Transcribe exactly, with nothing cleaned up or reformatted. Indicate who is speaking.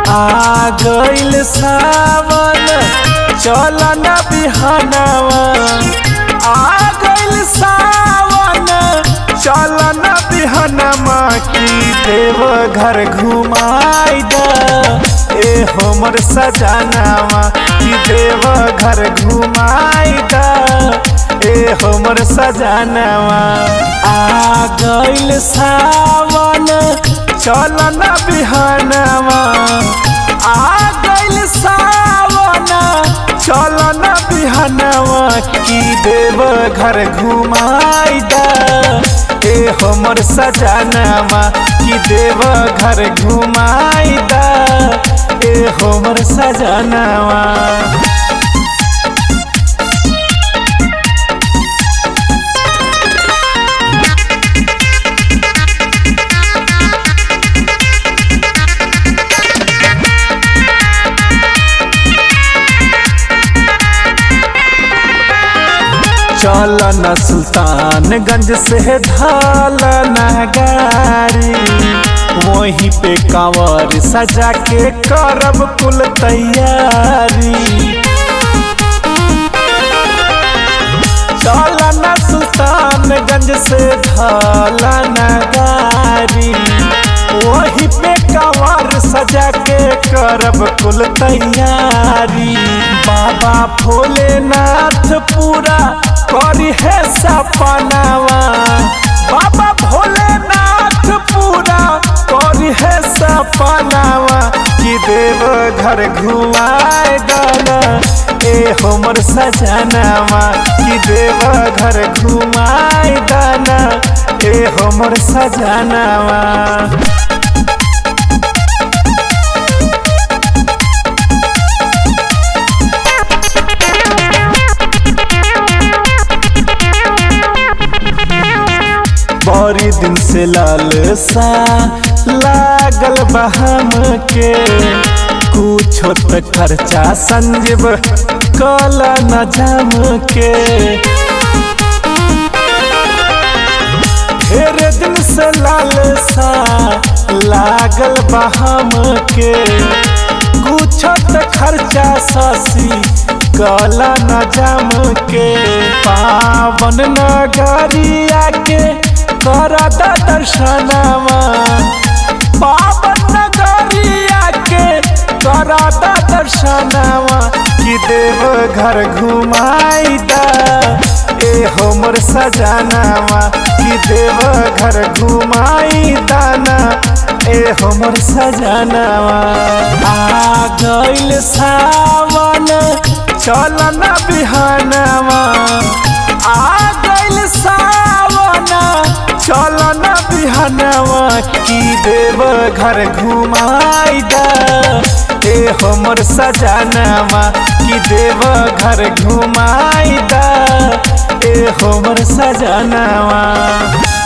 Speaker 1: आ गइल सावन चल न बिहनवा। आ गइल सावन चल न बिहनमा की देव घर घुमाई द ए हमर सजनावा की देव घर घुमाई द ए हमर सजनावा। आ गइल सावन चल न बिहनवा। आ गइल सावन चल न बिहनवा की देव घर घुमाई द ए हमर सजनावा की देव घर घुमाई द ए हमर सजनावा। चल न सुल्तानगंज से ढाल न गाड़ी, वहीं पे कांवर सजा के करब कुल तैयारी। चल न सुल्तानगंज से ढाल न गाड़ी, वहीं पे कांवर सजा के करब कुल तैयारी। बाबा भोलेनाथ पूरा करी है सपनावा। बाबा भोलेनाथ पूरा करी है सपनावा कि देव घर घुमाए दाना ए हमर सजनावा कि देव घर घुमाए दाना ए हमर सजनावा। बड़ी दिन से लालसा लागल बहम के, कुछ तो खर्चा संजीव कल न जम के। ढेर दिन से लालसा लागल बहम के, कुछ तो खर्चा ससी कल न जम के। पावन नगरिया के करा दर्शनवा। पावन नगरिया के करा दर्शनवा कि देव घर घुमाई द ए हमर सजनावा कि देव घर घुमाई दाना ए हमर सजनावा। आ गइल सावन चल न बिहनवा। आ गइल सावन चल न बिहनवा की देव घर घुमाई द ए हमर सजनावा की देव घर घुमाई द ए हमर सजनावा।